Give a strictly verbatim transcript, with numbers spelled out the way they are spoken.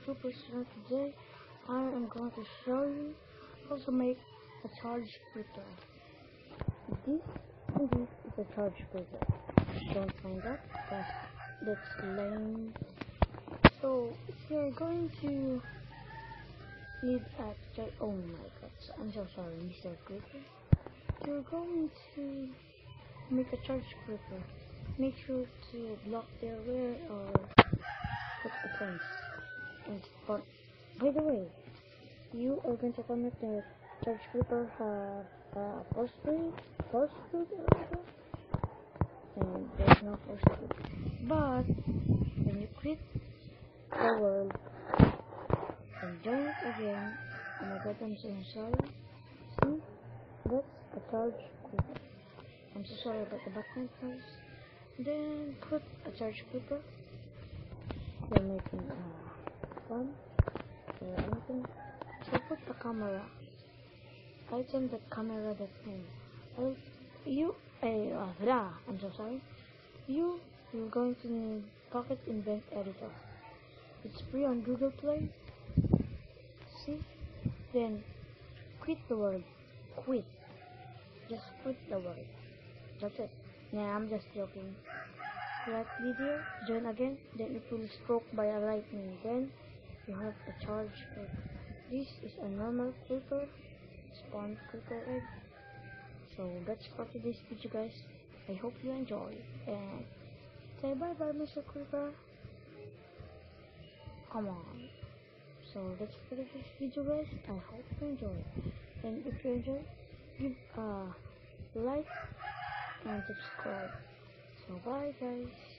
super channel. Today I am going to show you how to make a charge splitter. This and this is a charge splitter. Don't find that, that's, that's lame. So if you're going to need a charge, oh my god, so I'm so sorry Mister Clipper. If you're going to make a charge splitter, make sure to block their wear or put a fence. And but by the way, you are going to connect the charge splitter have uh, force field, force field also, and there's no force field. But when you quit the world and join it again, oh my god, I'm so sorry. See, that's a charge splitter. I'm so sorry about the background noise. Then put a charge splitter. You're making uh, fun or anything. So put the camera. Item the camera that thing. Well, you uh, uh, I'm so sorry. You you're going to need Pocket Invent Editor. It's free on Google Play. See? Then quit the word. Quit. Just quit the word. That's it. Nah, I'm just joking. Like video, join again, then it will struck by a lightning. Then you have a charge egg. This is a normal creeper, spawn creeper egg. So that's for today's video, guys. I hope you enjoy and say bye bye, Mister Creeper. Come on. So that's for today's video, guys. I hope you enjoy. And if you enjoy, give a like and subscribe. So bye guys.